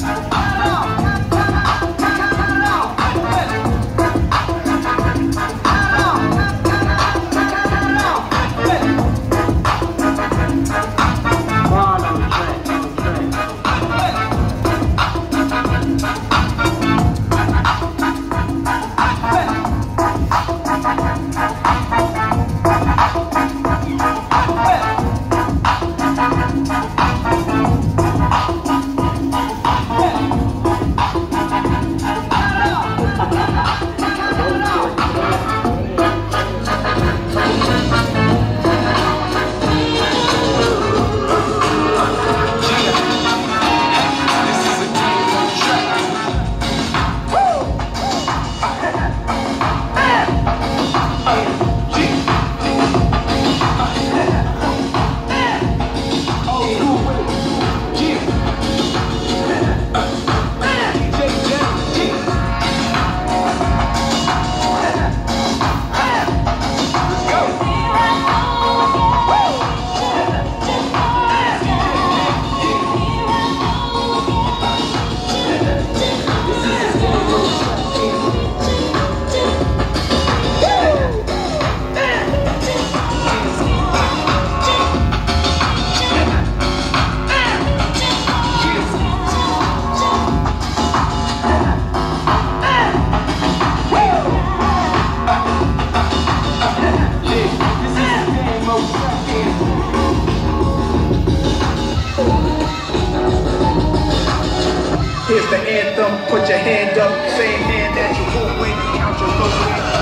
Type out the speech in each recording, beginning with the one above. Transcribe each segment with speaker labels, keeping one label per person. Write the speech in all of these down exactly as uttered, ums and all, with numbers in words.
Speaker 1: Here's the anthem, put your hand up, same hand that you hold with, count your low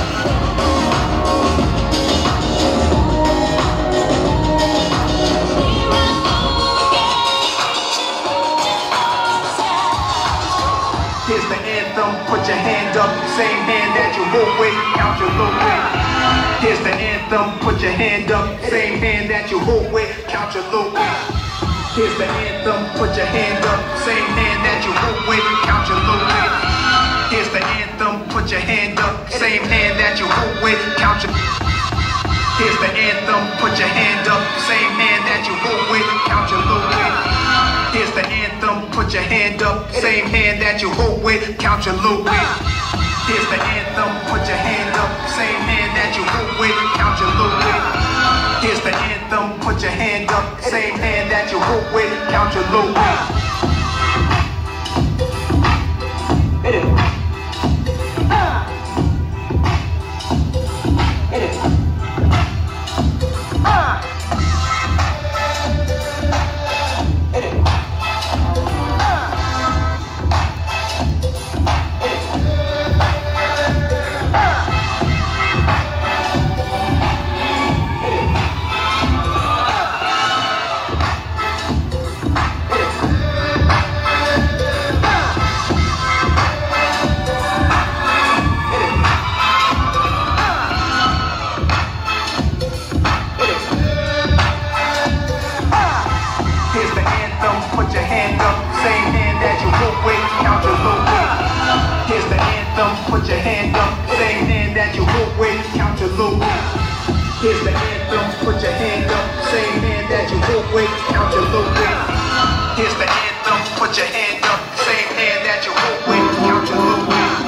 Speaker 1: Here's the anthem, put your hand up, same hand that you hold with, count your low Here's the anthem, put your hand up, same hand that you hold with, count your low Here's the anthem, put your hand up, same hand that you hold with, count your low Here's the anthem, put your hand up, same hand that you hold with, count your Here's the anthem, put your hand up, same hand that you hold with, count your low Here's the anthem, put your hand up, same hand that you hold with, count your low Here's the anthem, put your hand up, same hand that you hold with, count your low Here's the anthem, put your hand up, same hand that you hold with, count your low Hit it. Ah. Hit it. Ah. Hit it. Ah. Hit it. Ah. Put your hand up, same hand that you hold with, count your low Here's the anthem, put your hand up, same hand that you hold with, count your low Here's the anthem, put your hand up, same hand that you hold with, count your low Here's the anthem, put your hand up, same hand that you hold with, count your low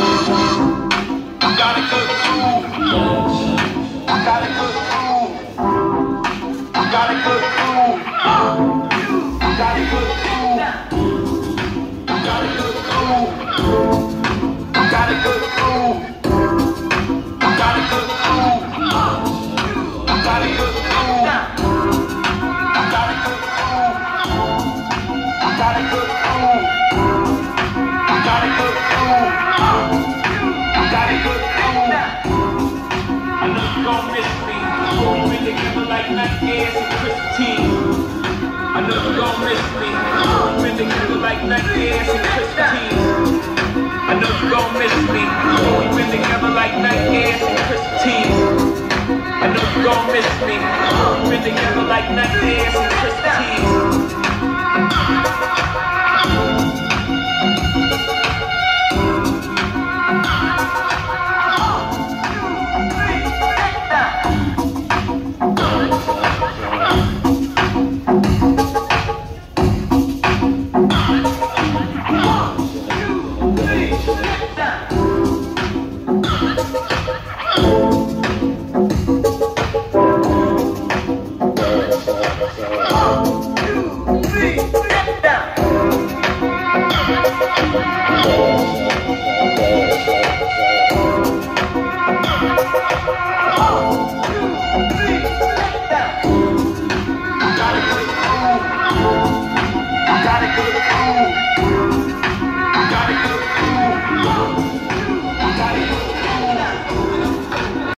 Speaker 1: I got a good groove, I got a good groove, I got a good groove Got a good groove. Got a good groove. Got a good groove. Got a good groove. Got a good groove. Got a good groove. Got a good groove. Got a good groove. Got a good groove. I know you gon' miss me. We've been together like Nike Airs and Christine. I know you gon' miss me. We've been together like Nike Airs and Christine. I know you gon' miss me. We've been together like Nike Airs and Christine. I know you gon' miss me. We've been together like Nike Airs and